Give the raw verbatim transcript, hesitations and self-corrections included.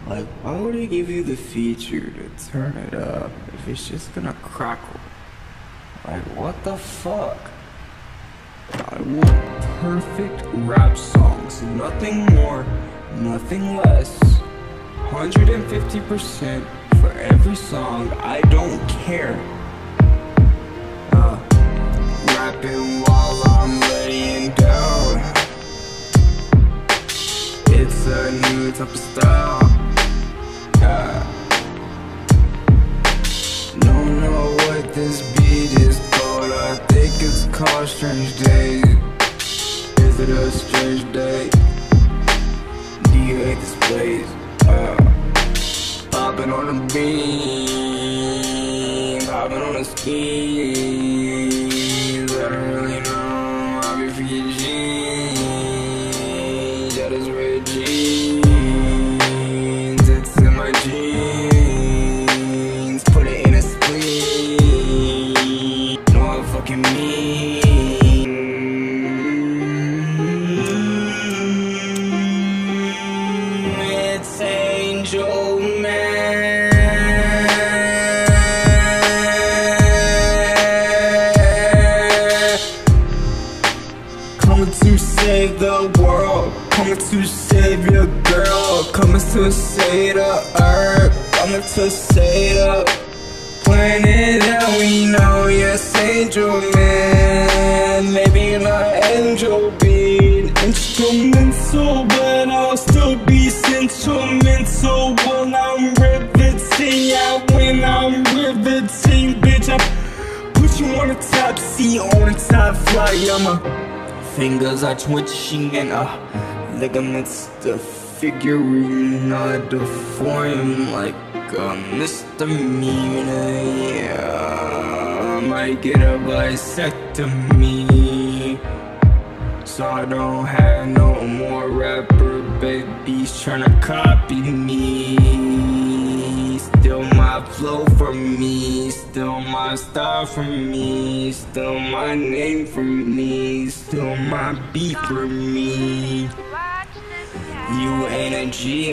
Like, why would he give you the feature to turn it up if it's just gonna crackle? Like, what the fuck? I want perfect rap songs, nothing more, nothing less. one hundred fifty percent for every song, I don't care. Uh, rapping while I'm laying down. It's a new type of style. Yeah. Don't know what this beat is called. I think it's called Strange Days. Is it a strange day? Do you hate this place? Uh, popping on the beam, popping on the skis. I don't really know. I'll be for your jeans. That is red jeans. It's in my jeans. Put it in a spleen. Know what I fucking mean. It's Angel Man. Coming to save the world, coming to save your girl, coming to save the earth, coming to save the planet that we know. Yes, Angel Man. Maybe not angel being instrumental, but I'll still be sentimental when I'm riveting. Yeah, when I'm riveting, bitch, I put you on the top seat, on the top flight. Yeah, my fingers are twitching and uh, ligaments disfiguring, not deformed like a misdemeanor. Yeah, I might get a vasectomy, so I don't have no more rapper babies tryna copy me. Still my flow for me, still my style for me, still my name for me, still my beat for me. You ain't a G.